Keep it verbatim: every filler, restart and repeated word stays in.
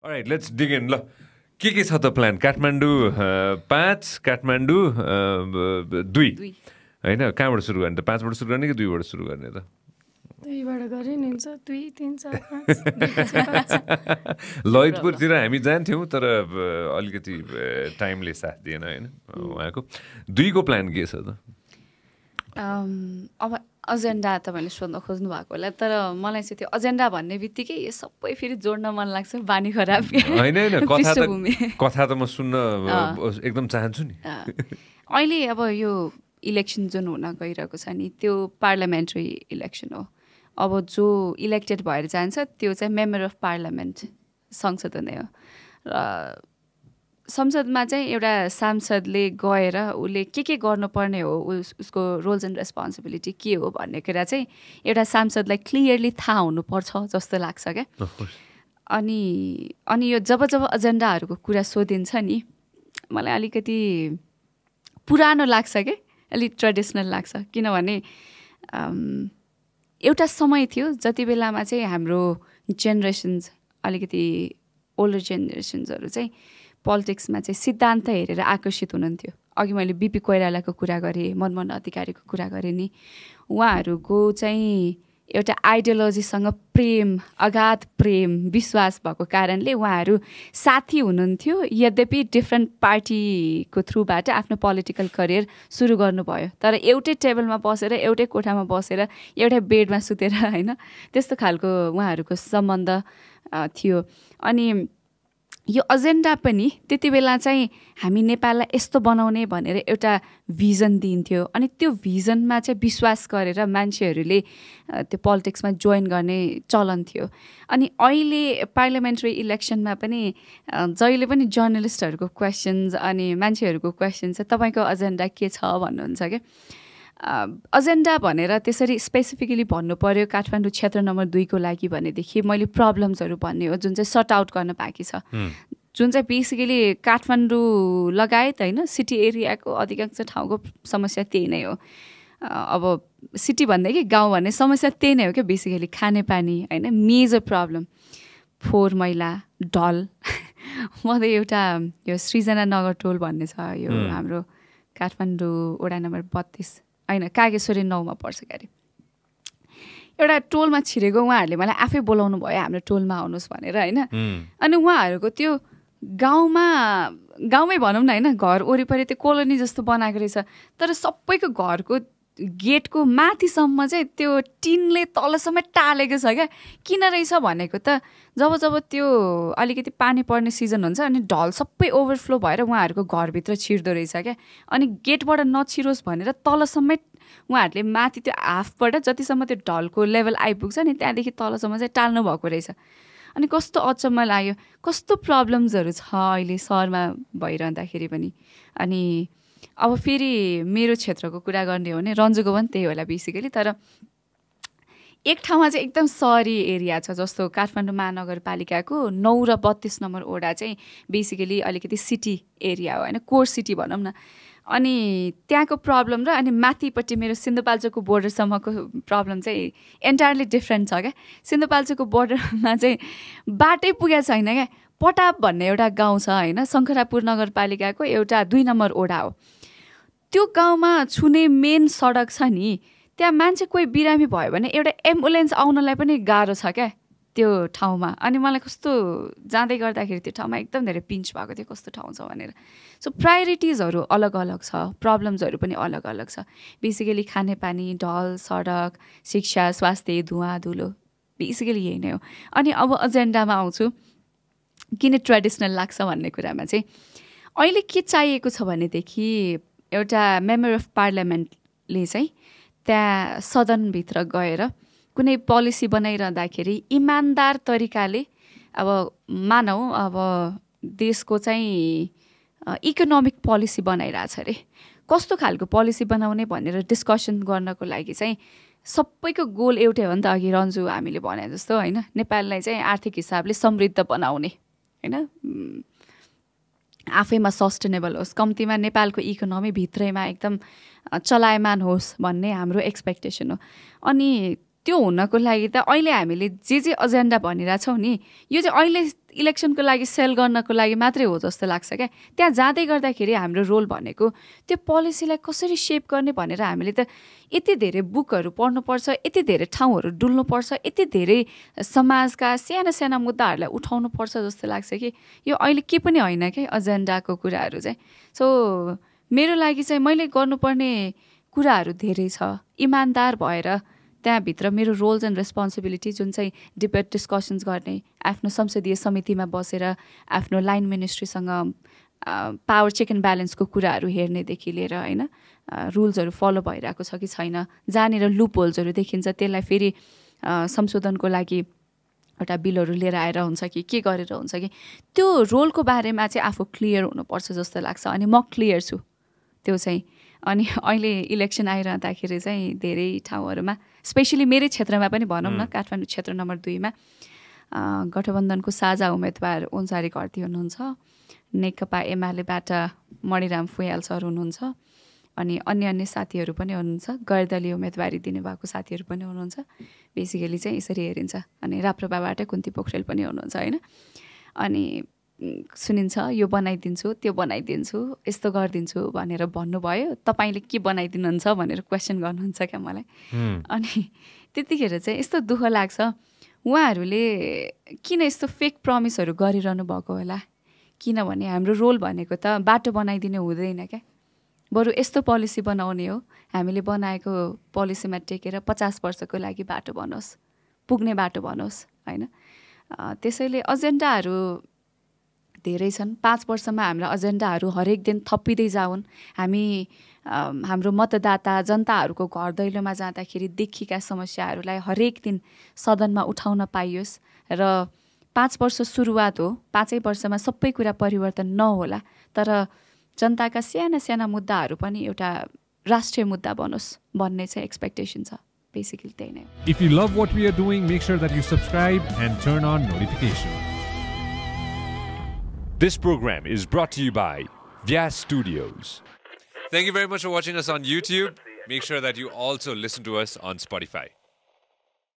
All right let's dig in ल के के छ त प्लान काठमाडौँ पाँच काठमाडौँ दुई होइन कहाँबाट सुरु गर्ने त पाँचबाट सुरु गर्ने कि दुईबाट सुरु गर्ने त दुईबाट गरे नि हुन्छ दुई तिन चार पाँच ललितपुरतिर हामी जान्थ्यौँ तर अलिकति टाइमले साथ दिएन होइन उहाँको दुईको प्लान के छ त अब एजेन्डा तपाईँले सोध्न खोज्नु भएको होला तर मलाई चाहिँ त्यो एजेन्डा भन्ने बित्तिकै यो सबै फेरि जोड्न मन लाग्छ बानी खराब होइन होइन कथा त कथा त म सुन्न एकदम चाहन्छु नि अहिले अब यो इलेक्सन जुन हुन गइरहेको छ नि त्यो पार्लियामेन्ट्री इलेक्सन हो अब जो इलेक्टेड भएर जान्छ त्यो चाहिँ मेम्बर अफ पार्लियामेन्ट संसद नै हो र संसदमा चाहिँ एउटा सांसदले गएर उसले के के गर्नुपर्ने हो उस उसको रोल्स एन्ड रेस्पोन्सिबिलिटी के हो भन्ने कुरा चाहिँ एउटा सांसदलाई क्लियरली थाहा हुनुपर्छ जस्तो लाग्छ क्या अनि अनि यो जब जब एजेन्डाहरूको कुरा सोधिन्छ नि मलाई अलिकति पुरानो लाग्छ क्या अलिक ट्रेडिसनल लाग्छ किनभने एउटा समय थियो जति बेलामा चाहिँ हाम्रो जेनेरेसन्स अलिकति ओल्डर जेनेरेसन्सहरू चाहिँ पोलिटिक्समा चाहिँ सिद्धान्त हेरेर आकर्षित हुनुहुन्थ्यो अघि मैले बिपी कोइरालाको कुरा गरेँ मनमोहन अधिकारीको कुरा गरेँ नि उहाँहरूको चाहिँ एउटा आइडियोलोजीसँग प्रेम अगाध प्रेम विश्वास भएको कारणले उहाँहरू साथी हुनुहुन्थ्यो यद्यपि डिफ्रेन्ट पार्टीको थ्रुबाट आफ्नो पोलिटिकल करियर सुरु गर्नुभयो तर एउटै टेबलमा बसेर एउटै कोठामा बसेर एउटै बेडमा सुतेर होइन त्यस्तो खालको उहाँहरूको सम्बन्ध थियो अनि यो एजेन्डा पनि त्यति बेला चाहिँ हामी नेपाललाई यस्तो बनाउने भनेर एउटा भिजन दिन्थ्यो अनि त्यो भिजनमा चाहिँ विश्वास गरेर मान्छेहरूले त्यो पोलिटिक्समा जोइन गर्ने चलन थियो अनि अहिले पार्लियामेन्ट्री इलेक्सनमा पनि जहिले पनि जर्नलिस्टहरूको क्वेसन्स अनि मान्छेहरूको क्वेसन चाहिँ तपाईँको एजेन्डा के छ भन्नुहुन्छ क्या एजेन्डा भनेर त्यसरी स्पेसिफिकली भन्नु पर्यो काठमाडौँ क्षेत्र नम्बर दुईको लागि भनेदेखि मैले प्रब्लम्सहरू भन्ने हो जुन चाहिँ सर्ट आउट गर्न बाँकी छ जुन चाहिँ बेसिकली काठमाडौँ लगायत होइन सिटी एरियाको अधिकांश ठाउँको समस्या त्यही नै हो अब सिटी भन्दाखेरि गाउँ भन्ने समस्या त्यही नै हो क्या बेसिकली खानेपानी होइन मेजर प्रब्लम फोहोर मैला ढल म त एउटा यो सृजना नगर टोल भन्ने छ यो हाम्रो काठमाडौँ वडा नम्बर बत्तिस होइन कागेश्वरी नौमा पर्छ क्यारे एउटा टोलमा छिरेको उहाँहरूले मलाई आफै बोलाउनु भयो हाम्रो टोलमा आउनुहोस् भनेर होइन अनि उहाँहरूको त्यो गाउँमा गाउँमै भनौँ न होइन घर वरिपरि त्यो कोलोनी जस्तो बनाएको रहेछ तर सबैको घरको गेटको माथिसम्म चाहिँ त्यो टिनले तलसम्म टालेको छ क्या किन रहेछ भनेको त जब जब त्यो अलिकति पानी पर्ने सिजन हुन्छ अनि ढल सबै ओभरफ्लो भएर उहाँहरूको घरभित्र छिर्दो रहेछ क्या अनि गेटबाट नछिरोस् भनेर तलसम्मै उहाँहरूले माथि त्यो हाफबाट जतिसम्म त्यो ढलको लेभल आइपुग्छ नि त्यहाँदेखि तलसम्म चाहिँ टाल्नु भएको रहेछ अनि कस्तो अचम्म लाग्यो कस्तो प्रब्लम्सहरू छ अहिले सहरमा भइरहँदाखेरि पनि अनि अब फेरि मेरो क्षेत्रको कुरा गर्ने हो भने रन्जुको पनि त्यही होला बेसिकली तर एक ठाउँमा चाहिँ एकदम सहरी एरिया छ जस्तो काठमाडौँ महानगरपालिकाको नौ र बत्तिस नम्बर वडा चाहिँ बेसिकली अलिकति सिटी एरिया हो होइन कोर सिटी भनौँ न अनि त्यहाँको प्रब्लम र अनि माथिपट्टि मेरो सिन्धुपाल्चोकको बोर्डरसम्मको प्रब्लम चाहिँ एन्टायरली डिफ्रेन्ट छ क्या सिन्धुपाल्चोकको बोर्डरमा चाहिँ बाटै पुगेको छैन क्या पटाप भन्ने एउटा गाउँ छ होइन शङ्खरापुर नगरपालिकाको एउटा दुई नम्बर वडा हो त्यो गाउँमा छुने मेन सडक छ नि त्यहाँ मान्छे कोही बिरामी भयो भने एउटा एम्बुलेन्स आउनलाई पनि गाह्रो छ क्या त्यो ठाउँमा अनि मलाई कस्तो जाँदै गर्दाखेरि त्यो ठाउँमा एकदम धेरै पिन्च भएको थियो कस्तो ठाउँ छ भनेर सो प्रायोरिटिजहरू अलग अलग छ प्रब्लम्सहरू पनि अलग अलग छ बेसिकली खानेपानी ढल सडक शिक्षा स्वास्थ्य धुवा धुलो बेसिकली यही नै हो अनि अब एजेन्डामा आउँछु किन ट्रेडिसनल लाग्छ भन्ने कुरामा चाहिँ अहिले के चाहिएको छ भनेदेखि एउटा मेम्बर अफ पार्लियामेन्टले चाहिँ त्यहाँ सदनभित्र गएर कुनै पोलिसी बनाइरहँदाखेरि इमान्दार तरिकाले अब मानौँ अब देशको चाहिँ इकोनोमिक पोलिसी बनाइरहेछ अरे कस्तो खालको पोलिसी बनाउने भनेर डिस्कसन गर्नको लागि चाहिँ सबैको गोल एउटै हो नि त अघि रन्जु हामीले भने जस्तो होइन नेपाललाई चाहिँ आर्थिक हिसाबले समृद्ध बनाउने होइन आफैमा सस्टेनेबल होस् कम्तीमा नेपालको इकोनोमी भित्रैमा एकदम चलायमान होस् भन्ने हाम्रो एक्सपेक्टेसन हो अनि त्यो हुनको लागि त अहिले हामीले जे जे एजेन्डा भनिरहेछौँ नि यो चाहिँ अहिले इलेक्सनको लागि सेल गर्नको लागि मात्रै हो जस्तो लाग्छ क्या त्यहाँ जाँदै गर्दाखेरि हाम्रो रोल भनेको त्यो पोलिसीलाई कसरी सेप गर्ने भनेर हामीले त यति धेरै बुकहरू पढ्नुपर्छ यति धेरै ठाउँहरू डुल्नुपर्छ यति धेरै समाजका साना साना मुद्दाहरूलाई उठाउनुपर्छ जस्तो लाग्छ कि यो अहिले के पनि होइन क्या एजेन्डाको कुराहरू चाहिँ सो मेरो लागि चाहिँ मैले गर्नुपर्ने कुराहरू धेरै छ इमान्दार भएर त्यहाँभित्र मेरो रोल्स एन्ड रेस्पोन्सिबिलिटी जुन चाहिँ डिबेट डिस्कसन्स गर्ने आफ्नो संसदीय समितिमा बसेर आफ्नो लाइन मिनिस्ट्रीसँग पावर चेक एन्ड ब्यालेन्सको कुराहरू हेर्नेदेखि लिएर होइन रुल्सहरू फलो भइरहेको छ कि छैन जहाँनिर लुप होल्सहरू देखिन्छ त्यसलाई फेरि संशोधनको लागि एउटा बिलहरू लिएर आएर हुन्छ कि के गरेर हुन्छ कि त्यो रोलको बारेमा चाहिँ आफू क्लियर हुनुपर्छ जस्तो लाग्छ अनि म क्लियर छु त्यो चाहिँ अनि अहिले इलेक्सन आइरहँदाखेरि चाहिँ धेरै ठाउँहरूमा स्पेसली मेरै क्षेत्रमा पनि भनौँ न काठमाडौँ क्षेत्र नम्बर दुईमा गठबन्धनको साझा उम्मेदवार ओन्सारी घरती हुनुहुन्छ नेकपा एमालेबाट मणिराम फुयाल सर हुनुहुन्छ अनि अन्य अन्य साथीहरू पनि हुनुहुन्छ गैरदलीय उम्मेदवारी दिनुभएको साथीहरू पनि हुनुहुन्छ बेसिकली चाहिँ यसरी हेरिन्छ अनि राप्रपाबाटै कुन्ती पोखरेल पनि हुनुहुन्छ होइन अनि सुनिन्छ यो बनाइदिन्छु त्यो बनाइदिन्छु यस्तो गरिदिन्छु भनेर भन्नुभयो तपाईँले के बनाइदिनुहुन्छ भनेर क्वेसन गर्नुहुन्छ क्या मलाई अनि त्यतिखेर चाहिँ यस्तो दुःख लाग्छ उहाँहरूले किन यस्तो फेक प्रमिसहरू गरिरहनु भएको होला किनभने हाम्रो रोल भनेको त बाटो बनाइदिनु हुँदैन क्या बरु यस्तो पोलिसी बनाउने हो हामीले बनाएको पोलिसीमा टेकेर पचास वर्षको लागि बाटो बनोस् पुग्ने बाटो बनोस् होइन त्यसैले एजेन्डाहरू धेरै छन् पाँच वर्षमा हाम्रा एजेन्डाहरू हरेक दिन थपिँदै जाउन् हामी हाम्रो मतदाता जनताहरूको घर दैलोमा जाँदाखेरि देखिएका समस्याहरूलाई हरेक दिन सदनमा उठाउन पाइयोस् र पाँच वर्ष सुरुवात हो पाँचै वर्षमा सबै कुरा परिवर्तन नहोला तर जनताका साना साना मुद्दाहरू पनि एउटा राष्ट्रिय मुद्दा बनोस् भन्ने चाहिँ एक्सपेक्टेसन छ बेसिकली त्यही नै हो If you love what we are doing, make sure that you subscribe and turn on notifications. This program is brought to you by Vyas Studios. Thank you very much for watching us on YouTube. Make sure that you also listen to us on Spotify.